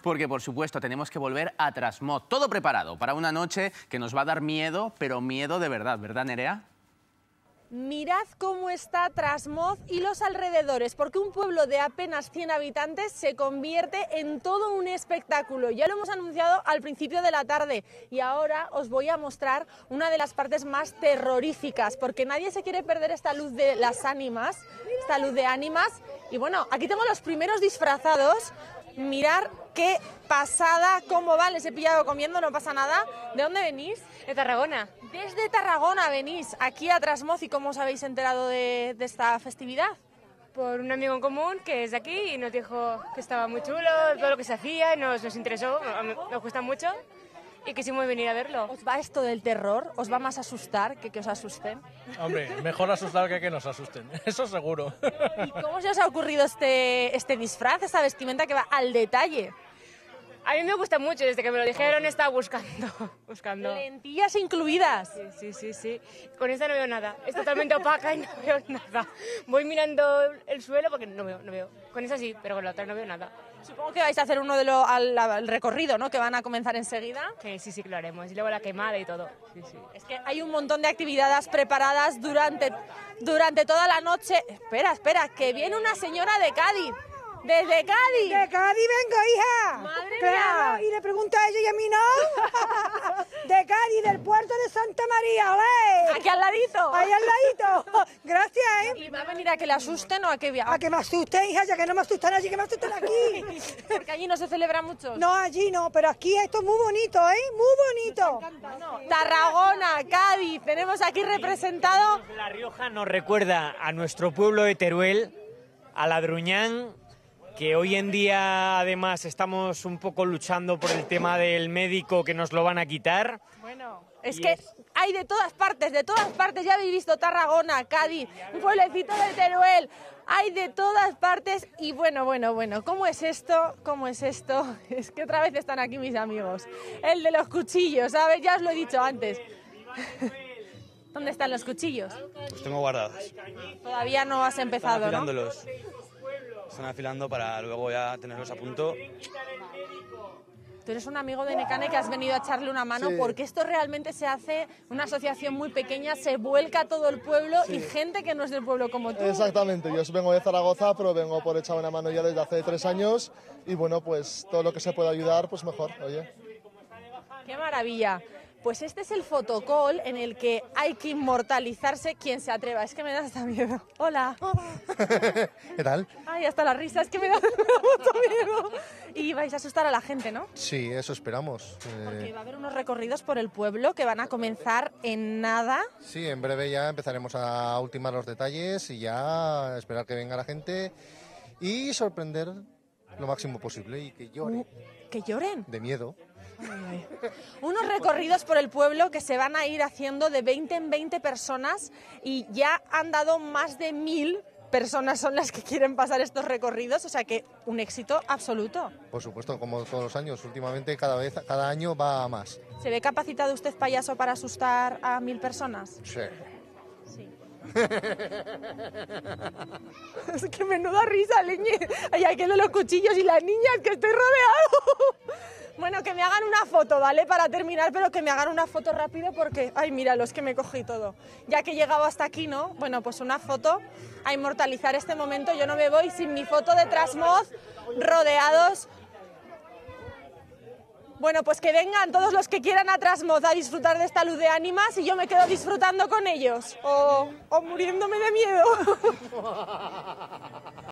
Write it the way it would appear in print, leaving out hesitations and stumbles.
porque por supuesto tenemos que volver a Trasmoz. Todo preparado para una noche que nos va a dar miedo, pero miedo de verdad, ¿verdad, Nerea? Mirad cómo está Trasmoz y los alrededores, porque un pueblo de apenas 100 habitantes se convierte en todo un espectáculo. Ya lo hemos anunciado al principio de la tarde y ahora os voy a mostrar una de las partes más terroríficas, porque nadie se quiere perder esta luz de las ánimas, esta luz de ánimas. Y bueno, aquí tengo los primeros disfrazados. Mirar qué pasada, cómo van, les he pillado comiendo, no pasa nada. ¿De dónde venís? De Tarragona. Desde Tarragona venís aquí a Trasmoz. ¿Y cómo os habéis enterado de esta festividad? Por un amigo en común que es de aquí y nos dijo que estaba muy chulo, todo lo que se hacía, y nos interesó, nos gusta mucho y quisimos venir a verlo. ¿Os va esto del terror? ¿Os va más a asustar que os asusten? Hombre, mejor asustar que nos asusten, eso seguro. ¿Y cómo se os ha ocurrido este disfraz, esta vestimenta que va al detalle? A mí me gusta mucho, desde que me lo dijeron he estado buscando. Lentillas incluidas. Sí. Con esta no veo nada, es totalmente opaca y no veo nada. Voy mirando el suelo porque no veo. Con esa sí, pero con la otra no veo nada. Supongo que vais a hacer uno al recorrido, ¿no? Que van a comenzar enseguida. Sí, que lo haremos. Y luego la quemada y todo. Sí. Es que hay un montón de actividades preparadas durante toda la noche. Espera, que viene una señora de Cádiz. ¿Desde Cádiz? De Cádiz vengo, hija. Madre claro, mía. y le pregunto a ella y a mí no. De Cádiz, del puerto de Santa María, ¿olé? Aquí al ladito. Ahí al ladito. Gracias, ¿eh? ¿Y va a venir a que le asusten o a que A que me asusten, hija, ya que no me asustan allí, que me asustan aquí. Porque allí no se celebra mucho. No, allí no, pero aquí esto es muy bonito, ¿eh? Muy bonito. Tarragona, Cádiz, tenemos aquí representado. La Rioja nos recuerda a nuestro pueblo de Teruel, a Ladruñán, que hoy en día además estamos un poco luchando por el tema del médico que nos lo van a quitar. Bueno, es que hay de todas partes, ya habéis visto Tarragona, Cádiz, un pueblecito de Teruel, hay de todas partes y bueno, ¿cómo es esto? Es que otra vez están aquí mis amigos, el de los cuchillos, ¿sabes? Ya os lo he dicho antes. ¿Dónde están los cuchillos? Los tengo guardados. Todavía no has empezado, ¿no? Están afilando para luego ya tenerlos a punto. Tú eres un amigo de Nekane que has venido a echarle una mano, sí, porque esto realmente se hace una asociación muy pequeña, se vuelca todo el pueblo, sí, y gente que no es del pueblo como tú. Exactamente, yo vengo de Zaragoza, pero vengo por echar una mano ya desde hace 3 años y bueno, pues todo lo que se pueda ayudar, pues mejor, oye. ¡Qué maravilla! Pues este es el fotocall en el que hay que inmortalizarse quien se atreva. Es que me da hasta miedo. Hola. ¿Qué tal? Ay, hasta la risa, es que me da mucho miedo. Y vais a asustar a la gente, ¿no? Sí, eso esperamos. Porque va a haber unos recorridos por el pueblo que van a comenzar en nada. Sí, en breve ya empezaremos a ultimar los detalles y ya esperar que venga la gente y sorprender lo máximo posible y que lloren. ¿Que lloren? De miedo. Ay. Unos recorridos por el pueblo que se van a ir haciendo de 20 en 20 personas y ya han dado más de 1000 personas son las que quieren pasar estos recorridos, o sea que un éxito absoluto. Por supuesto, como todos los años, últimamente cada año va a más. ¿Se ve capacitado usted, payaso, para asustar a 1000 personas? Sí. Es que menuda risa, leñe. Ay, aquel de los cuchillos y las niñas, que estoy rodeado. Bueno, que me hagan una foto, ¿vale? Para terminar, pero que me hagan una foto rápido porque... Ay, míralos, que me cogí todo. Ya que he llegado hasta aquí, ¿no? Bueno, pues una foto a inmortalizar este momento. Yo no me voy sin mi foto de Trasmoz, rodeados. Bueno, pues que vengan todos los que quieran a Trasmoz a disfrutar de esta luz de ánimas y yo me quedo disfrutando con ellos. O muriéndome de miedo.